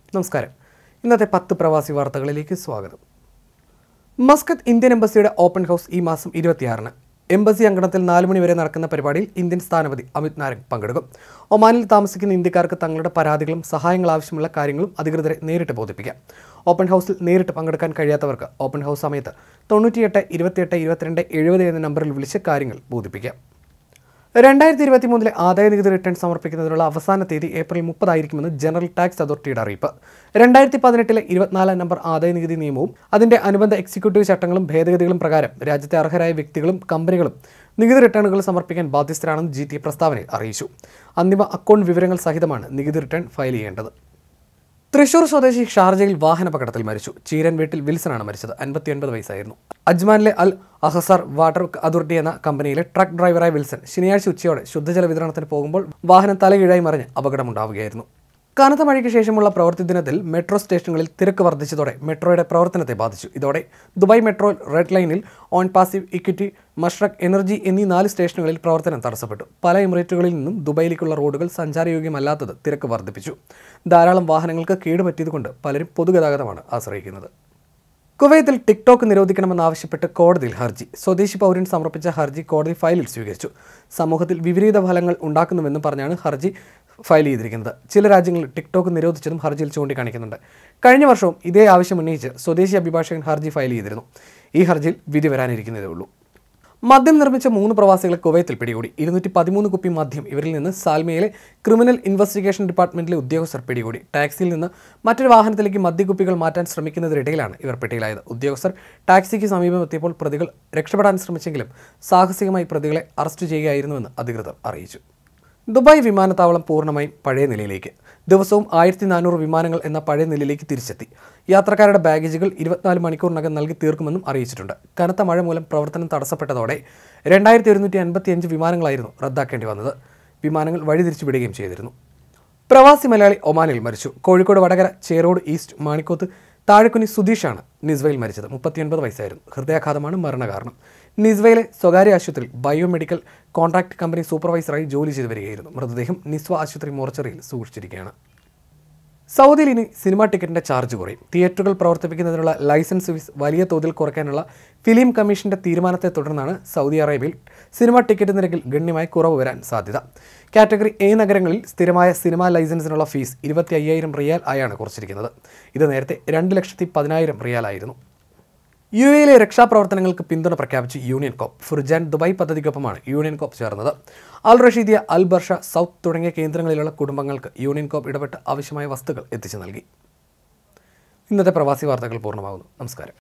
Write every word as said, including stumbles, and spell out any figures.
നമസ്കാരം. ഇന്നത്തെ പത്ത് പ്രവാസി വാർത്തകളിലേക്ക് സ്വാഗതം. മസ്കത്ത് ഇന്ത്യൻ എംബസിയുടെ ഓപ്പൺ ഹൗസ് ഈ മാസം ഇരുപത്തിയാറിന് എംബസി അങ്കണത്തിൽ നാല് മണി വരെ നടക്കുന്ന പരിപാടിയിൽ ഇന്ത്യൻ സ്ഥാനപതി അമിത് നാരംഗ് പങ്കെടുക്കും. ഒമാനിൽ താമസിക്കുന്ന ഇന്ത്യക്കാർക്ക് തങ്ങളുടെ പരാതികളും സഹായങ്ങൾ ആവശ്യമുള്ള കാര്യങ്ങളും അധികൃതരെ നേരിട്ട് ബോധിപ്പിക്കാം. ഓപ്പൺ ഹൗസിൽ നേരിട്ട് പങ്കെടുക്കാൻ കഴിയാത്തവർക്ക് ഓപ്പൺ ഹൗസ് സമയത്ത് തൊണ്ണൂറ്റിയെട്ട് ഇരുപത്തിയെട്ട് ഇരുപത്തിരണ്ട് എഴുപത് എന്ന നമ്പറിൽ വിളിച്ച് കാര്യങ്ങൾ ബോധിപ്പിക്കാം. രണ്ടായിരത്തി ഇരുപത്തി മൂന്നിലെ ആദായ നികുതി റിട്ടേൺ സമർപ്പിക്കുന്നതിനുള്ള അവസാന തീയതി ഏപ്രിൽ മുപ്പതായിരിക്കുമെന്ന് ജനറൽ ടാക്സ് അതോറിറ്റിയുടെ അറിയിപ്പ്. രണ്ടായിരത്തി പതിനെട്ടിലെ ഇരുപത്തിനാലാം നമ്പർ ആദായ നികുതി നിയമവും അതിന്റെ അനുബന്ധ എക്സിക്യൂട്ടീവ് ചട്ടങ്ങളും ഭേദഗതികളും പ്രകാരം രാജ്യത്തെ അർഹരായ വ്യക്തികളും കമ്പനികളും നികുതി റിട്ടേണുകൾ സമർപ്പിക്കാൻ ബാധ്യസ്ഥരാണെന്ന് ജി ടി പ്രസ്താവനയിൽ അറിയിച്ചു. അന്തിമ അക്കൗണ്ട് വിവരങ്ങൾ സഹിതമാണ് നികുതി റിട്ടേൺ ഫയൽ ചെയ്യേണ്ടത്. തൃശൂർ സ്വദേശി ഷാർജയിൽ വാഹനാപകടത്തിൽ മരിച്ചു. ചീരൻ വീട്ടിൽ വിൽസനാണ് മരിച്ചത്. അൻപത്തിയൊൻപത് വയസ്സായിരുന്നു. അജ്മാനിലെ അൽ അഹസാർ വാട്ടർ അതോറിറ്റി എന്ന കമ്പനിയിലെ ട്രക്ക് ഡ്രൈവറായ വിൽസൺ ശനിയാഴ്ച ഉച്ചയോടെ ശുദ്ധജല വിതരണത്തിന് പോകുമ്പോൾ വാഹനം തലകീഴായി മറിഞ്ഞ് അപകടമുണ്ടാവുകയായിരുന്നു. കനത്ത മഴയ്ക്ക് ശേഷമുള്ള പ്രവൃത്തി ദിനത്തിൽ മെട്രോ സ്റ്റേഷനുകളിൽ തിരക്ക് വർദ്ധിച്ചതോടെ മെട്രോയുടെ പ്രവർത്തനത്തെ ബാധിച്ചു. ഇതോടെ ദുബായ് മെട്രോ റെഡ് ലൈനിൽ on passive, equity, Mashreq, energy എന്നീ നാല് സ്റ്റേഷനുകളിൽ പ്രവർത്തനം തടസ്സപ്പെട്ടു. പല എമിറേറ്റുകളിൽ നിന്നും ദുബായിലേക്കുള്ള റോഡുകൾ സഞ്ചാരയോഗ്യമല്ലാത്തത് തിരക്ക് വർദ്ധിപ്പിച്ചു. ധാരാളം വാഹനങ്ങൾക്ക് കേടുപറ്റിയതുകൊണ്ട് പലരും പൊതുഗതാഗതമാണ് ആശ്രയിക്കുന്നത്. കുവൈത്തിൽ ടിക്ടോക്ക് നിരോധിക്കണമെന്നാവശ്യപ്പെട്ട് കോടതിയിൽ ഹർജി. സ്വദേശി പൗരൻ സമർപ്പിച്ച ഹർജി കോടതി ഫയലിൽ സ്വീകരിച്ചു. സമൂഹത്തിൽ വിപരീത ഫലങ്ങൾ ഉണ്ടാക്കുന്നുവെന്ന് പറഞ്ഞാണ് ഹർജി ഫയൽ ചെയ്തിരിക്കുന്നത്. ചില രാജ്യങ്ങളിൽ ടിക്ടോക്ക് നിരോധിച്ചതും ഹർജിയിൽ ചൂണ്ടിക്കാണിക്കുന്നുണ്ട്. കഴിഞ്ഞ വർഷവും ഇതേ ആവശ്യം ഉന്നയിച്ച് സ്വദേശി അഭിഭാഷകൻ ഹർജി ഫയൽ ചെയ്തിരുന്നു. ഈ ഹർജിയിൽ വിധി വരാനിരിക്കുന്നതേ ഉള്ളൂ. മദ്യം നിർമ്മിച്ച മൂന്ന് പ്രവാസികളെ കുവൈത്തിൽ പിടികൂടി. ഇരുന്നൂറ്റി പതിമൂന്ന് കുപ്പി മദ്യം ഇവരിൽ നിന്ന് സാൽമയിലെ ക്രിമിനൽ ഇൻവെസ്റ്റിഗേഷൻ ഡിപ്പാർട്ട്മെന്റിലെ ഉദ്യോഗസ്ഥർ പിടികൂടി. ടാക്സിയിൽ നിന്ന് മറ്റൊരു വാഹനത്തിലേക്ക് മദ്യക്കുപ്പികൾ മാറ്റാൻ ശ്രമിക്കുന്നതിനിടയിലാണ് ഇവർ പിടിയിലായത്. ഉദ്യോഗസ്ഥർ ടാക്സിക്ക് സമീപം എത്തിയപ്പോൾ പ്രതികൾ രക്ഷപ്പെടാൻ ശ്രമിച്ചെങ്കിലും സാഹസികമായി പ്രതികളെ അറസ്റ്റ് ചെയ്യുകയായിരുന്നുവെന്ന് അധികൃതർ അറിയിച്ചു. ദുബായ് വിമാനത്താവളം പൂർണ്ണമായും പഴയ നിലയിലേക്ക്. ദിവസവും ആയിരത്തി നാനൂറ് വിമാനങ്ങൾ എന്ന പഴയ നിലയിലേക്ക് തിരിച്ചെത്തി. യാത്രക്കാരുടെ ബാഗേജുകൾ ഇരുപത്തിനാല് മണിക്കൂറിനകം നൽകി തീർക്കുമെന്നും അറിയിച്ചിട്ടുണ്ട്. കനത്ത മഴ മൂലം പ്രവർത്തനം തടസ്സപ്പെട്ടതോടെ രണ്ടായിരത്തി ഒരുന്നൂറ്റി അൻപത്തി അഞ്ച് വിമാനങ്ങളായിരുന്നു റദ്ദാക്കേണ്ടി വന്നത്. വിമാനങ്ങൾ വഴിതിരിച്ചു വിടുകയും ചെയ്തിരുന്നു. പ്രവാസി മലയാളി ഒമാനിൽ മരിച്ചു. കോഴിക്കോട് വടകര ചേറോട് ഈസ്റ്റ് മാണിക്കോത്ത് താഴെക്കുനി സുധീഷാണ് നിസ്വയിൽ മരിച്ചത്. മുപ്പത്തിയൊൻപത് വയസ്സായിരുന്നു. ഹൃദയാഘാതമാണ് മരണകാരണം. നിസ്വയിലെ സ്വകാര്യ ആശുപത്രിയിൽ ബയോമെഡിക്കൽ കോൺട്രാക്ട് കമ്പനി സൂപ്പർവൈസറായി ജോലി ചെയ്തു വരികയായിരുന്നു. മൃതദേഹം നിസ്വ ആശുപത്രി മോർച്ചറിയിൽ സൂക്ഷിച്ചിരിക്കുകയാണ്. സൗദിയിൽ ഇനി സിനിമാ ടിക്കറ്റിന്റെ ചാർജ് കുറയും. തിയേറ്ററുകൾ പ്രവർത്തിപ്പിക്കുന്നതിനുള്ള ലൈസൻസ് ഫീസ് വലിയ തോതിൽ കുറയ്ക്കാനുള്ള ഫിലിം കമ്മീഷന്റെ തീരുമാനത്തെ തുടർന്നാണ് സൗദി അറേബ്യയിൽ സിനിമാ ടിക്കറ്റ് നിരക്കിൽ ഗണ്യമായ കുറവ് വരാൻ സാധ്യത. കാറ്റഗറി എ നഗരങ്ങളിൽ സ്ഥിരമായ സിനിമാ ലൈസൻസിനുള്ള ഫീസ് ഇരുപത്തി അയ്യായിരം റിയാൽ ആയാണ് കുറച്ചിരിക്കുന്നത്. ഇത് നേരത്തെ രണ്ട് ലക്ഷത്തി പതിനായിരം റിയാലായിരുന്നു. യു എയിലെ രക്ഷാപ്രവർത്തനങ്ങൾക്ക് പിന്തുണ പ്രഖ്യാപിച്ച് യൂണിയൻ കോപ്പ്. ഫുർജാൻ ദുബായ് പദ്ധതിക്കൊപ്പമാണ് യൂണിയൻ കോപ്പ് ചേർന്നത്. Al Rasheediya, Al Barsha, south തുടങ്ങിയ കേന്ദ്രങ്ങളിലുള്ള കുടുംബങ്ങൾക്ക് യൂണിയൻ കോപ്പ് ഇടപെട്ട് ആവശ്യമായ വസ്തുക്കൾ എത്തിച്ചു നൽകി. ഇന്നത്തെ പ്രവാസി വാർത്തകൾ പൂർണ്ണമാകുന്നു. നമസ്കാരം.